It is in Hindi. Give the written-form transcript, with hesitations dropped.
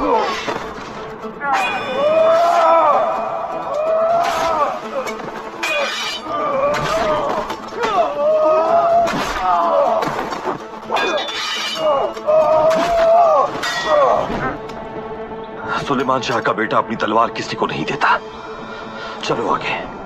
सुलेमान शाह का बेटा अपनी तलवार किसी को नहीं देता। चलो आगे।